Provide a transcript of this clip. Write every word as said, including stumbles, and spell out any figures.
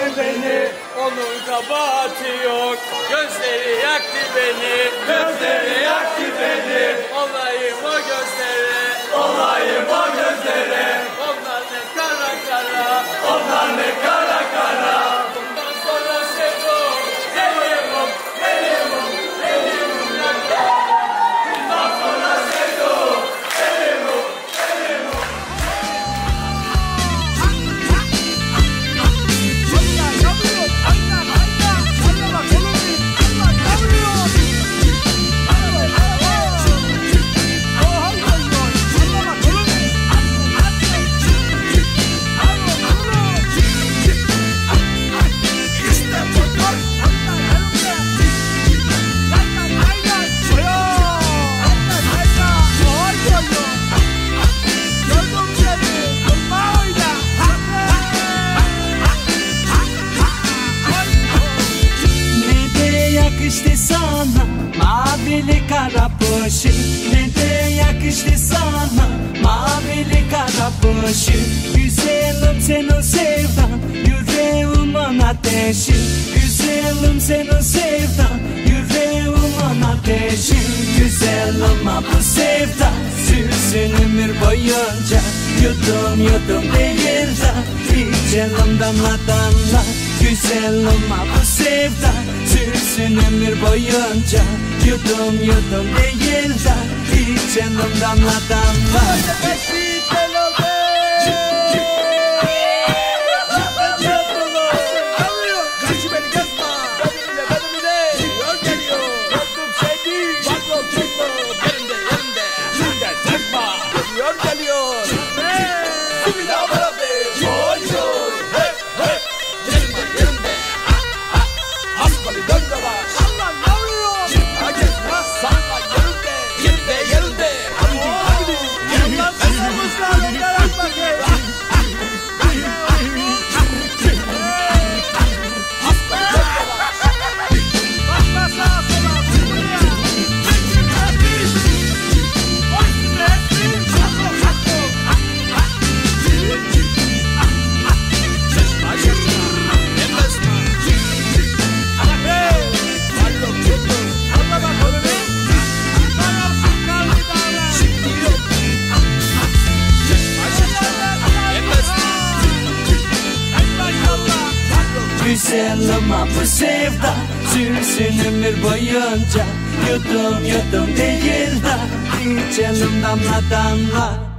beni. Onun kabahati yok. Gözleri yaktı beni. Gözleri yaktı beni. Olayım o gözlere. Olayım o gözlere. Onlar ne kara kara. Onlar ne kara kara. Bundan sonra sevdum. Sevdum. Sevdum. Sevdum. Bundan sonra sevdum. Sevdum. Sevdum. Yakıştı sana mavili kara poşet, ne de yakıştı sana mavili kara poşet. Güzelim senin sevdan, yüreğimin ateşi. Güzelim senin sevdan, yüreğimin ateşi. Güzelim bu sevdan, sürsün ömür boyunca. Yudum yudum değil de içelim damla damla. Güzelim bu sevdan, sürsün ömür boyunca. Yudum yudum değil de içelim damla damla. Güzelim bu sevda, sürsün ömür boyunca. Yudum yudum değil de içelim damla damla.